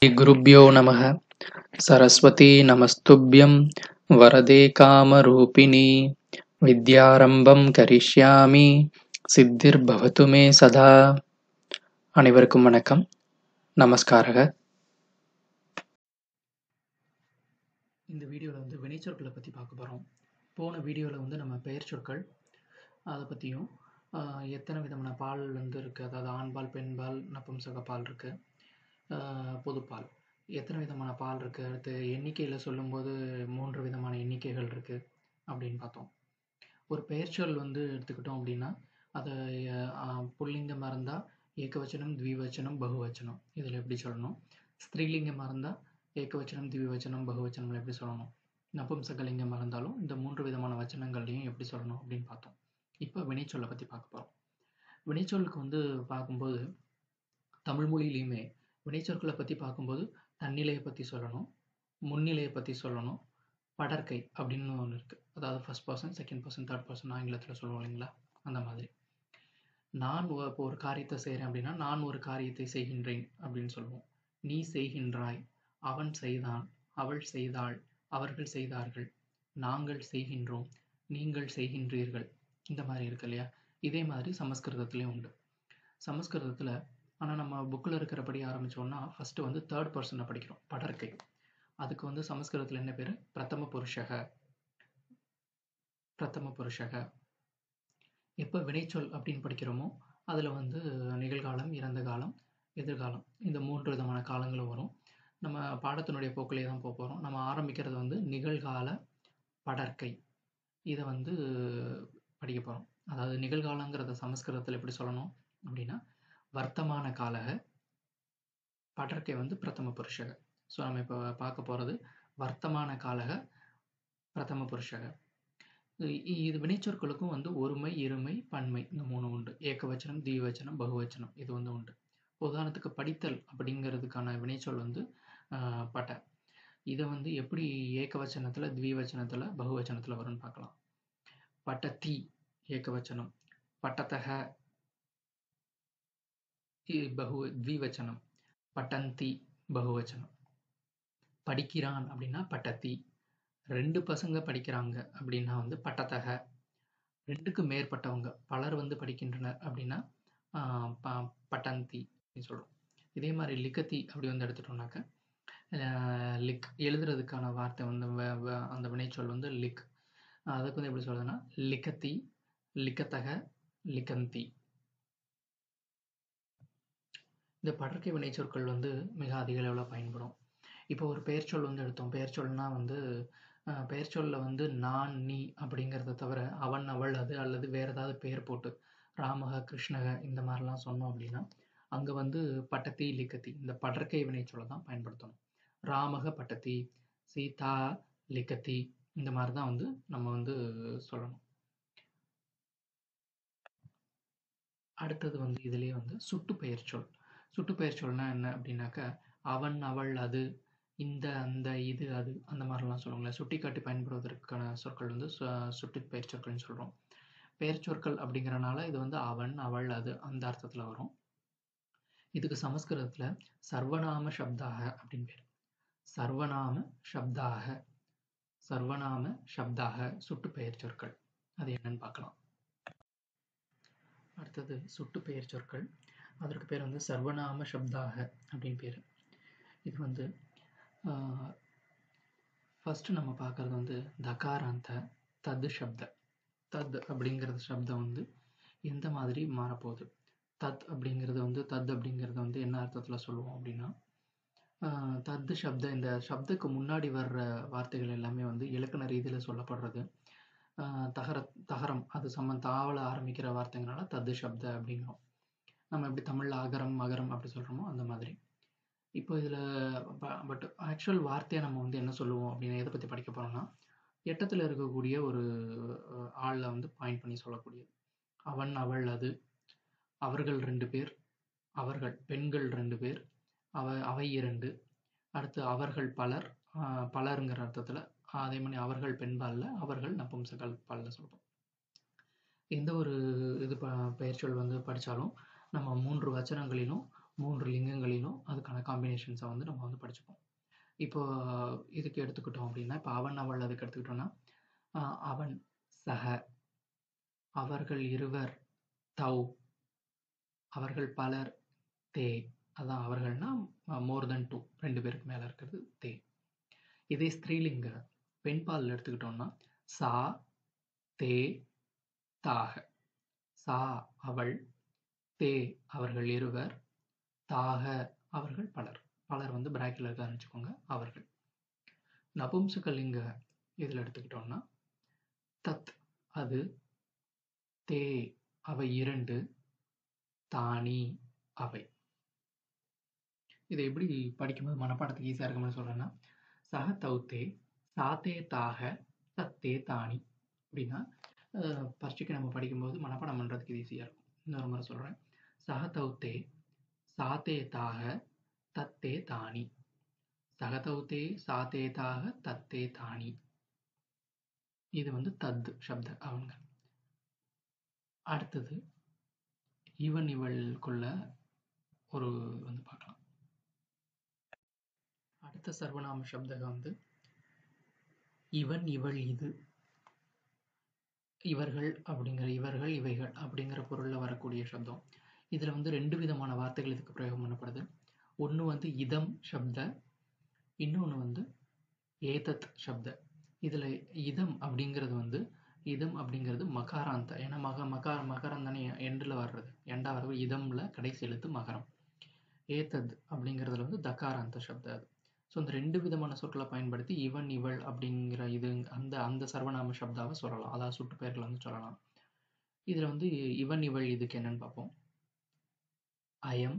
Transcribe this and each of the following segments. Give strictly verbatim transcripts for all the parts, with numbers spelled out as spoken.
श्रीगुरुभ्यो नमः। सरस्वती नमस्तुभ्यं वरदे कामरूपिणी विद्यारम्भं करिष्यामि सिद्धिर्भवतु मे सदा. அனைவருக்கும் வணக்கம், நமஸ்காரக. இந்த வீடியோவில் வந்து வினைச்சொற்களை பற்றி பார்க்க போகிறோம். போன வீடியோவில் வந்து நம்ம பெயர் சொற்கள் அதை பற்றியும் எத்தனை விதமான பால் வந்து இருக்குது, அதாவது ஆண்பால், பெண்பால், நபும்சக பால் இருக்குது, பொதுப்பால் எத்தனை விதமான பால் இருக்குது, அடுத்து எண்ணிக்கையில் சொல்லும்போது மூன்று விதமான எண்ணிக்கைகள் இருக்குது அப்படின்னு பார்த்தோம். ஒரு பெயர்ச்சொல் வந்து எடுத்துக்கிட்டோம் அப்படின்னா அதை புல்லிங்கமாக இருந்தால் ஏகவச்சனம், த்விவச்சனம், பகுவச்சனம் இதில் எப்படி சொல்லணும், ஸ்திரீலிங்கமாக இருந்தால் ஏகவச்சனம், த்விவச்சனம், பகுவச்சனங்கள் எப்படி சொல்லணும், நபும்சகலிங்கமாக இருந்தாலும் இந்த மூன்று விதமான வச்சனங்கள்லையும் எப்படி சொல்லணும் அப்படின்னு பார்த்தோம். இப்போ வினைச்சொல்லை பற்றி பார்க்க போகிறோம். வினைச்சொல்லுக்கு வந்து பார்க்கும்போது தமிழ் மொழியிலையுமே வினைச்சொற்களை பற்றி பார்க்கும்போது தன்னிலையை பற்றி சொல்லணும், முன்னிலையை பற்றி சொல்லணும், படற்கை அப்படின்னு ஒன்று இருக்குது. அதாவது first person, second person, third person ஆங்கிலத்தில் சொல்லுவோம் இல்லைங்களா, அந்த மாதிரி. நான் இப்போ ஒரு காரியத்தை செய்கிறேன் அப்படின்னா நான் ஒரு காரியத்தை செய்கின்றேன் அப்படின்னு சொல்லுவோம். நீ செய்கின்றாய், அவன் செய்தான், அவள் செய்தாள், அவர்கள் செய்தார்கள், நாங்கள் செய்கின்றோம், நீங்கள் செய்கின்றீர்கள், இந்த மாதிரி இருக்கு இல்லையா. இதே மாதிரி சமஸ்கிருதத்துலேயும் உண்டு. சமஸ்கிருதத்தில் ஆனால் நம்ம புக்கில் இருக்கிறபடி ஆரம்பித்தோம்னா ஃபஸ்ட்டு வந்து தேர்ட் பர்சனை படிக்கிறோம், படற்கை. அதுக்கு வந்து சமஸ்கிருதத்தில் என்ன பேர், பிரதம புருஷக. பிரதம புருஷக. எப்போ வினைச்சொல் அப்படின்னு படிக்கிறோமோ அதில் வந்து நிகழ்காலம், இறந்த காலம், எதிர்காலம், இந்த மூன்று விதமான காலங்களும் வரும். நம்ம பாடத்தினுடைய போக்கிலே தான் போக போகிறோம். நம்ம ஆரம்பிக்கிறது வந்து நிகழ்கால படற்கை. இதை வந்து படிக்க போகிறோம். அதாவது நிகழ்காலங்கிறத சமஸ்கிருதத்தில் எப்படி சொல்லணும் அப்படின்னா வர்த்தமான காலக, படற்கை வந்து பிரதம புருஷக. ஸோ நம்ம இப்போ பார்க்க போகிறது வர்த்தமான காலக, பிரதம புருஷக. இது வினைச்சொற்களுக்கும் வந்து ஒருமை, இருமை, பன்மை இந்த மூணு உண்டு. ஏகவச்சனம், த்விவச்சனம், பகுவச்சனம் இது வந்து உண்டு. உதாரணத்துக்கு படித்தல் அப்படிங்கிறதுக்கான வினைச்சொல் வந்து பட. இதை வந்து எப்படி ஏகவச்சனத்தில், த்விவச்சனத்தில், பகுவச்சனத்தில் வரும்னு பார்க்கலாம். பட்டத்தி ஏகவச்சனம், பட்டத்தக பகு த்விவச்சனம், பட்டந்தி பகுவச்சனம். படிக்கிறான் அப்படின்னா பட்டத்தி, ரெண்டு பசங்க படிக்கிறாங்க அப்படின்னா வந்து பட்டத்தக, ரெண்டுக்கு மேற்பட்டவங்க பலர் வந்து படிக்கின்றனர் அப்படின்னா பட்டந்தி அப்படின்னு சொல்கிறோம். இதே மாதிரி லிக்கத்தி அப்படி வந்து எடுத்துட்டோம்னாக்க லிக், எழுதுறதுக்கான வார்த்தை வந்து அந்த வினைச்சொல் வந்து லிக். அதுக்கு வந்து எப்படி சொல்றதுன்னா லிக்கத்தி, லிக்கத்தக, லிக்கந்தி. இந்த படற்கை வினைச்சொற்கள் வந்து மிக அதிக அளவில் பயன்படும். இப்போ ஒரு பெயர்ச்சொல் வந்து எடுத்தோம். பெயர்ச்சொல்னா வந்து பெயர்ச்சொல்லில் வந்து நான், நீ அப்படிங்கிறத தவிர அவன், அவள், அது அல்லது வேற ஏதாவது பெயர் போட்டு ராமக, கிருஷ்ணக இந்த மாதிரிலாம் சொன்னோம் அப்படின்னா அங்கே வந்து பட்டத்தி, லிக்கத்தி இந்த படற்கை வினைச்சொல்லை தான் பயன்படுத்தணும். ராமக பட்டத்தி, சீதா லிக்கத்தி இந்த மாதிரி தான் வந்து நம்ம வந்து சொல்லணும். அடுத்தது வந்து இதுலேயே வந்து சுட்டு பெயர்ச்சொல். சுட்டு பெயர்ச்சொல்னா என்ன அப்படின்னாக்க அவன், அவள், அது, இந்த, அந்த, இது, அது அந்த மாதிரிலாம் சொல்லுவாங்களே, சுட்டி காட்டி பயன்படுவதற்கான சொற்கள் வந்து சுட்டு பெயர்ச்சொற்கள்னு சொல்கிறோம். பெயர்ச்சொற்கள் அப்படிங்கிறனால இது வந்து அவன், அவள், அது அந்த அர்த்தத்தில் வரும். இதுக்கு சமஸ்கிருதத்தில் சர்வநாம சப்தாக அப்படின்னு பேர். சர்வநாம சப்தாக, சர்வநாம சப்தாக சுட்டு பெயர்ச்சொற்கள். அது என்னன்னு பார்க்கலாம். அடுத்தது சுட்டு பெயர்ச்சொற்கள், அதற்கு பேர் வந்து சர்வநாம சப்தாக அப்படின்னு பேர். இது வந்து ஃபஸ்ட்டு நம்ம பார்க்குறது வந்து தகாராந்த தத் சப்த. தத் அப்படிங்கிறது சப்தம் வந்து எந்த மாதிரி மாறப்போகுது. தத் அப்படிங்கிறது வந்து தத் அப்படிங்கிறத வந்து என்ன அர்த்தத்தில் சொல்லுவோம் அப்படின்னா தத் சப்த, இந்த சப்தக்கு முன்னாடி வர்ற வார்த்தைகள் எல்லாமே வந்து இலக்கண ரீதியில் சொல்லப்படுறது. தகர தகரம் அது சம்மந்த தாவல ஆரம்பிக்கிற வார்த்தைங்கனால தத்து சப்த அப்படிங்கிறோம். நம்ம எப்படி தமிழில் அகரம், மகரம் அப்படி சொல்கிறோமோ அந்த மாதிரி. இப்போ இதில் பட் ஆக்சுவல் வார்த்தையை நம்ம வந்து என்ன சொல்லுவோம் அப்படின்னு எதை பற்றி படிக்க போகிறோம்னா எட்டத்தில் இருக்கக்கூடிய ஒரு ஆளில் வந்து பாயிண்ட் பண்ணி சொல்லக்கூடியது. அவன், அவள், அது, அவர்கள் ரெண்டு பேர், அவர்கள் பெண்கள் ரெண்டு பேர், அவ அவை இரண்டு, அடுத்து அவர்கள் பலர், பலருங்கிற அர்த்தத்தில். அதே மாதிரி அவர்கள் பெண்பாலில், அவர்கள் நபும்சகல் பாலில் சொல்கிறோம். எந்த ஒரு இது ப பெயர்ச்சொல் வந்து படித்தாலும் நம்ம மூன்று வச்சனங்களிலும் மூன்று லிங்கங்களிலும் அதுக்கான காம்பினேஷன்ஸை வந்து நம்ம வந்து படிச்சுப்போம். இப்போ இதுக்கு எடுத்துக்கிட்டோம் அப்படின்னா, இப்போ அவன் அவள் அதுக்கு எடுத்துக்கிட்டோம்னா, ஆஹ் அவன் சக, அவர்கள் இருவர் தௌ, அவர்கள் பலர் தே. அதான் அவர்கள்னா மோர் தென் டூ, ரெண்டு பேருக்கு மேல இருக்கிறது தே. இதே ஸ்திரீலிங்க பெண்பால் எடுத்துக்கிட்டோம்னா சா தே தாக. சா அவள், தே அவர்கள் இருவர், தாக அவர்கள் பலர். பலர் வந்து பிராக்கெட்ல இருக்கான்னு வச்சுக்கோங்க, அவர்கள். நபும்சகலிங்க இதில் எடுத்துக்கிட்டோம்னா தத் அது, தே அவை இரண்டு, தானி அவை. இதை எப்படி படிக்கும்போது மனப்பாடத்துக்கு ஈஸியாக இருக்கும்னு சொல்கிறேன்னா, சக தௌத்தே சாத்தே தாக தத்தே தானி அப்படின்னா பரீட்சைக்கு நம்ம படிக்கும்போது மனப்பாடம் பண்ணுறதுக்கு ஈஸியாக இருக்கும். இன்னொரு முறை சொல்கிறேன். சக தௌத்தே சாத்தே தாக தத்தே தானி. சக தௌத்தே சாத்தே தாக தத்தே தானி. இது வந்து தத் சப்த அவங்க. அடுத்தது இவன் இவளுக்குள்ள ஒரு வந்து பார்க்கலாம். அடுத்த சர்வநாம சப்தகம் வந்து இவன் இவள் இது. இவர்கள் அப்படிங்கிற இவர்கள் இவைகள் அப்படிங்கிற பொருளில் வரக்கூடிய சப்தம். இதில் வந்து ரெண்டு விதமான வார்த்தைகள் இதுக்கு பிரயோகம் பண்ணப்படுது. ஒன்று வந்து இதம் சப்த, இன்னொன்று வந்து ஏதத் சப்த. இதில் இதம் அப்படிங்கிறது வந்து இதம் அப்படிங்கிறது மகாராந்த. ஏன்னா மக மகா மகரம் தானே எண்டில் வர்றது, எண்டா வர்றது இதம்ல கடைசி எழுத்து மகரம். ஏதத் அப்படிங்கிறதுல வந்து தகாராந்த சப்த அது. ஸோ இந்த ரெண்டு விதமான சொற்களை பயன்படுத்தி இவன் இவள் அப்படிங்கிற இது அந்த அந்த சர்வநாம சப்தாவை சொல்லலாம், அதாவது சுட்டு பெயர்களை வந்து சொல்லலாம். இதில் வந்து இவன் இவள் இதுக்கு என்னன்னு பார்ப்போம். அயம்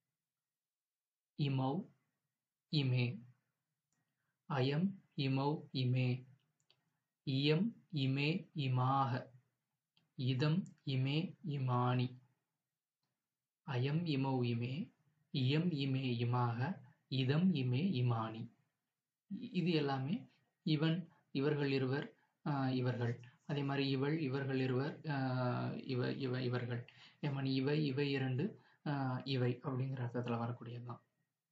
இமௌ இமே. அயம் இமௌ இமே. இயம் இமே இமாக. இதம் இமே இமானி. அயம் இமௌ இமே, இயம் இமே இமாக, இதம் இமே இமானி. இது எல்லாமே இவன் இவர்கள் இருவர் இவர்கள். அதே மாதிரி இவள் இவர்கள் இருவர் இவ இவ இவர்கள். ஏமானி இவை இவை இரண்டு இவை அப்படிங்கிற அர்த்தத்தில் வரக்கூடியதுதான்.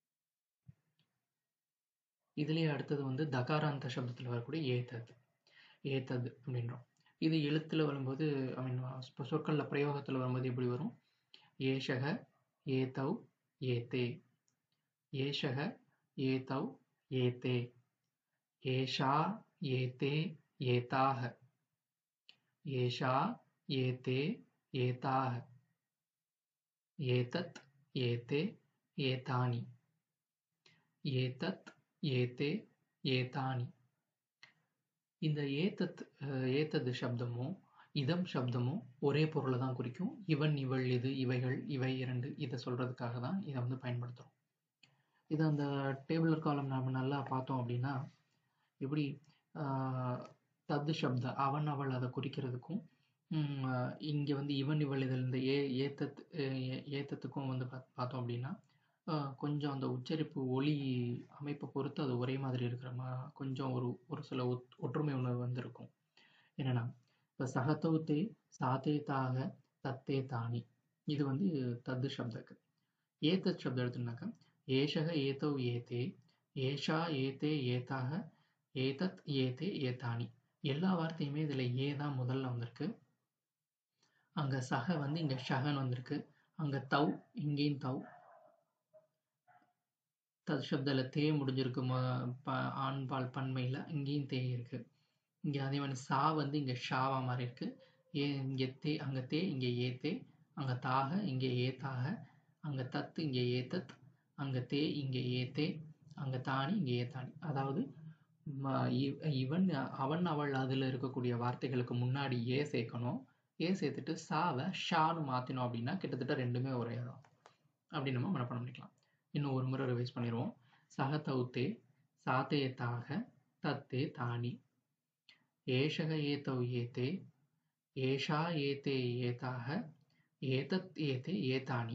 இதுலேயே அடுத்தது வந்து தகாராந்த சப்தத்தில் வரக்கூடிய ஏதத். ஏதத் அப்படின்றோம். இது எழுத்துல வரும்போது ஐ மீன் சொற்களில் பிரயோகத்தில் வரும்போது எப்படி வரும்? ஏஷக ஏதௌ ஏதே. ஏஷக ஏதௌ ஏதே. ஏஷா ஏதே ஏதாக. ஏஷா ஏதே ஏதாக. ஏதத் ஏதே ஏதானி. ஏதத் ஏதே ஏதானி. இந்த ஏதத் ஏதது சப்தமும் இதம் சப்தமும் ஒரே பொருளை தான் குறிக்கும். இவன் இவள் இது இவைகள் இவை இரண்டு இதை சொல்றதுக்காக தான் இதை வந்து பயன்படுத்துகிறோம். இதை அந்த டேபிளர் காலம் நாம் நல்லா பார்த்தோம் அப்படின்னா எப்படி தத்து சப்த அவன் அவள் அதை குறிக்கிறதுக்கும் இங்கே வந்து இவன் இவள் இதில் இந்த ஏ ஏத்தத் ஏத்தத்துக்கும் வந்து பார்த்தோம் அப்படின்னா கொஞ்சம் அந்த உச்சரிப்பு ஒலி அமைப்பை பொறுத்து அது ஒரே மாதிரி இருக்கிற மா கொஞ்சம் ஒரு ஒரு சில ஒத் ஒற்றுமை உணர்வு வந்து இருக்கும். என்னென்னா இப்போ சகத்தௌத்தே சாத்தே தாக தத்தே தானி இது வந்து தத்து சப்தக்கு. ஏதத் சப்தம் எடுத்துனாக்கா ஏஷக ஏதௌ ஏதே, ஏஷா ஏதே ஏதாக, ஏதத் ஏதே ஏதானி. எல்லா வார்த்தையுமே இதில் ஏ தான் முதல்ல வந்திருக்கு. அங்கே சக வந்து இங்கே ஷகன் வந்திருக்கு. அங்கே தௌ இங்கேயும் தௌ. தத் சப்தில் தே முடிஞ்சிருக்கு ப ஆண்பால் பன்மையில், இங்கேயும் தே இருக்குது. இங்கே அதே மாதிரி சா வந்து இங்கே ஷாவா மாதிரி இருக்குது. ஏ இங்கே தே அங்கே தே இங்கே ஏ தே, அங்கே தாக இங்கே ஏதாக, அங்கே தத்து இங்கே ஏதத், அங்கே தே இங்கே ஏதே, அங்கே தானி இங்கே ஏதானி. அதாவது இவன் அவன் அவள் அதில் இருக்கக்கூடிய வார்த்தைகளுக்கு முன்னாடி ஏ சேர்க்கணும். ஏ சேர்த்துட்டு சாவை ஷான்னு மாற்றினோம் அப்படின்னா கிட்டத்தட்ட ரெண்டுமே ஒரே தான் அப்படி நம்ம மனப்பாடம் பண்ணிக்கலாம். இன்னும் ஒரு முறை ரிவைஸ் பண்ணிடுவோம். சக தௌத்தே சாத்தே தாக தத்தே தானி. ஏஷக ஏதௌ ஏதே, ஏஷா ஏதே ஏதாக, ஏதத் ஏதே ஏதானி.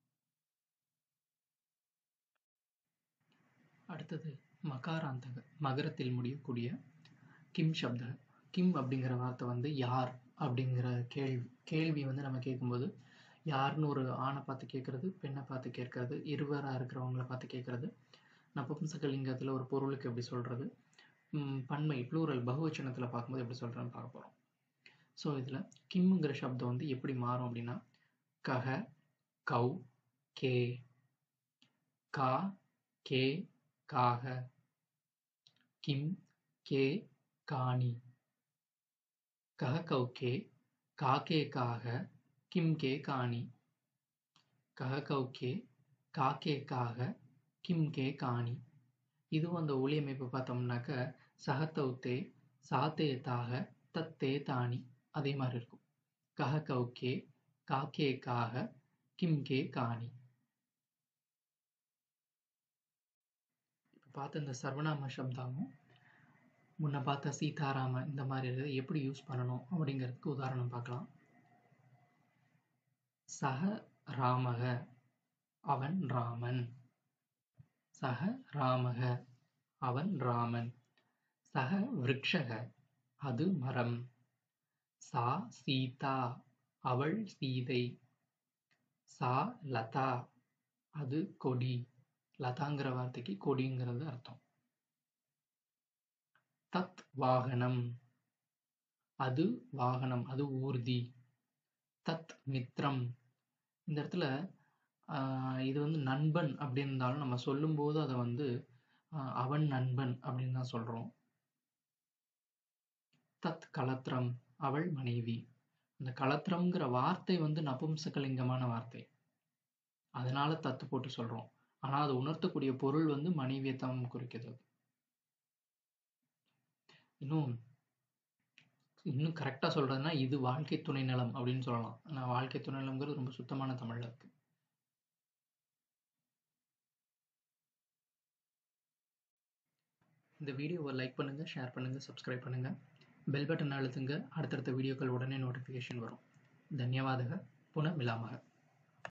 அடுத்தது மகாராந்தக மகரத்தில் முடியக்கூடிய கிம் சப்த. கிம் அப்படிங்கிற வார்த்தை வந்து யார் அப்படிங்கிற கேள்வி கேள்வி வந்து நம்ம கேட்கும்போது யாருன்னு ஒரு ஆணை பார்த்து கேட்கறது, பெண்ணை பார்த்து கேட்கறது, இருவராக இருக்கிறவங்கள பார்த்து கேட்கறது, நபும்சகலிங்கத்தில் ஒரு பொருளுக்கு எப்படி சொல்கிறது, பன்மை ப்ளூரல் பகுவச்சனத்தில் பார்க்கும்போது எப்படி சொல்கிறேன்னு பார்க்க போகிறோம். ஸோ இதில் கிம்ங்கிற சப்தம் வந்து எப்படி மாறும் அப்படின்னா கஹ, கௌ, கே, கா, கே, காக, கிம், கே, காணி, கஹ கௌ கே, கா கே காக, கிம் கே காணி, கஹ கௌ கே, கா கே காக, கிம் கே காணி. இதுவும் அந்த ஒளி அமைப்பு பார்த்தோம்னாக்க சஹத்தௌத்தே, சாத்தே தாக, தத்தே தானி அதே மாதிரி இருக்கும். கஹ கௌ கே, கா கே காக, கிம் கே காணி. இப்போ பார்த்த இந்த சர்வநாம சப்தாமும் முன்ன பார்த்த சீதாராம இந்த மாதிரி எப்படி யூஸ் பண்ணணும் அப்படிங்கிறதுக்கு உதாரணம் பார்க்கலாம். சஹ ராமக, அவன் ராமன். சஹ ராமக, அவன் ராமன். சஹ விருக்ஷக, அது மரம். சா சீதா, அவள் சீதை. சா லதா, அது கொடி. லதாங்கிற வார்த்தைக்கு கொடிங்கிறது அர்த்தம். தத் வாகனம், அது வாகனம், அது ஊர்தி. தத் மித்ரம், இந்த இடத்துல இது வந்து நண்பன் அப்படின்னு இருந்தாலும் நம்ம சொல்லும்போது அதை வந்து அவன் நண்பன் அப்படின்னு தான் சொல்றோம். தத் கலத்திரம், அவள் மனைவி. இந்த கலத்திரம்ங்கிற வார்த்தை வந்து நபும்சகலிங்கமான வார்த்தை, அதனால தத்து போட்டு சொல்றோம். ஆனா அது உணர்த்தக்கூடிய பொருள் வந்து மனைவியத்தான் குறிக்கிறது. இன்னும் இன்னும் கரெக்டா சொல்றதுன்னா இது வாழ்க்கை துணை நலம் அப்படின்னு சொல்லலாம். நான் வாழ்க்கை துணை நலம்ங்கிறது ரொம்ப சுத்தமான தமிழ்ல இருக்கு. இந்த வீடியோவை லைக் பண்ணுங்க, ஷேர் பண்ணுங்க, சப்ஸ்கிரைப் பண்ணுங்க, பெல் பட்டன் அழுத்துங்க. அடுத்தடுத்த வீடியோக்கள் உடனே நோட்டிஃபிகேஷன் வரும். தன்யவாதக, புன மிலாமக.